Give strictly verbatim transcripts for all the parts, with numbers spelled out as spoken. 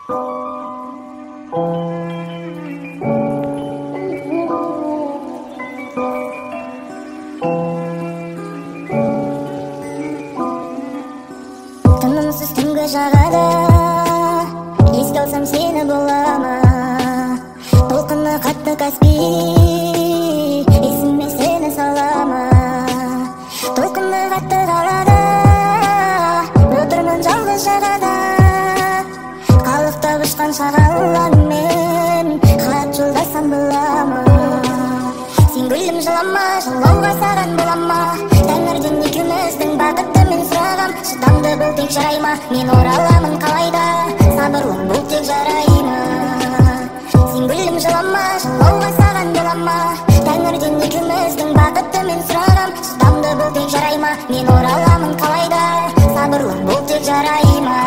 Тынымсыз түнгі жағада еске алсам сені болама, толқыны қатты Каспий, есіме сені салама. Толқыны қатты қалада отырмын жалғыз жағада, қалықтап ұшқан шағалаңмен хат жолдасам болама. Сен гүлім жылама, жылауға саған болама, тәңірден екеуміздің бақытты мен сұрағам. Шыдамды бұл тек жарай ма, мен ораламын қалайда, сабырлым бұл тек жарай ма. Сен гүлім жылама, жылауға саған болама, тәңірден екеуміздің бақытты мен сұрағам. Шыдамды бұл тек жарай ма, мен ораламын қалайда, сабырлым бұл тек жарай ма.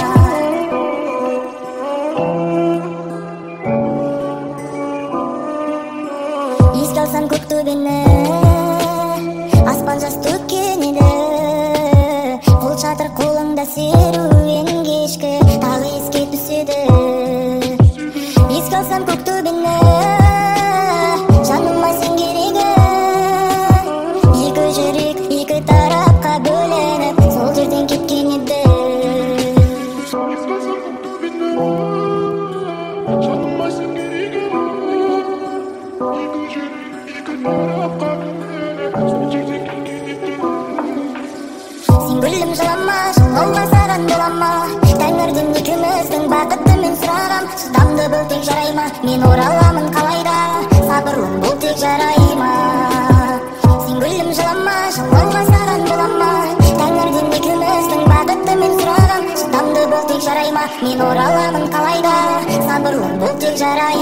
Еске алсам көк төбені, аспан жас төккен еді, қол шатыр қолыңда серуен кешкі тағы еске түседі. Еске алсам көк төбені, жаныма сен керегі, екі жүрек екі тарапқа бөленіп сол жерден кеткен еді. Еске алсам көк төбені, жаныма сен керегі, екі жүрек екі тарапқа бөленіп сол жерден кеткен еді. Сен гүлім жылама, жылауға саған болама, тәңірден екеуміздің бақытты мен сұрағам. Шыдамды бұл тек жарай ма, мен ораламын қалайда, сабырлым бұл тек жарай ма. Сен гүлім жылама, жылауға саған болама, тәңірден екеуміздің бақытты мен сұрағам. Шыдамды бұл тек жарай ма, мен ораламын қалайда, сабырлым бұл тек жарай